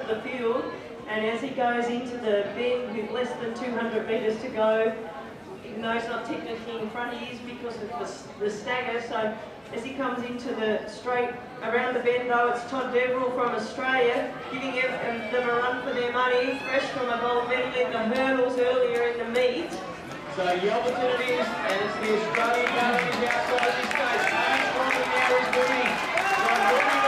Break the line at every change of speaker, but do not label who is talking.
the field, and as he goes into the bend with less than 200 metres to go, even though he's not technically in front, he is because of the stagger. So as he comes into the straight around the bend, though, it's Todd Devery from Australia giving them a run for their money, fresh from a gold medal in the hurdles earlier in the meet.
So Yelverton it is, and it's the Australian going outside this stage. Strongly now is Moody.